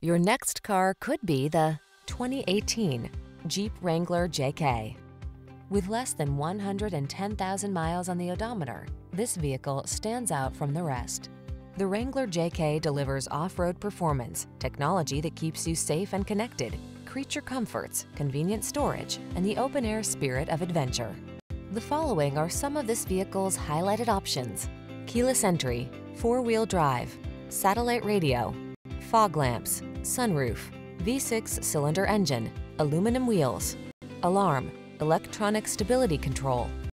Your next car could be the 2018 Jeep Wrangler JK. With less than 110,000 miles on the odometer, this vehicle stands out from the rest. The Wrangler JK delivers off-road performance, technology that keeps you safe and connected, creature comforts, convenient storage, and the open-air spirit of adventure. The following are some of this vehicle's highlighted options: keyless entry, four-wheel drive, satellite radio, fog lamps, sunroof, V6 cylinder engine, aluminum wheels, alarm, electronic stability control,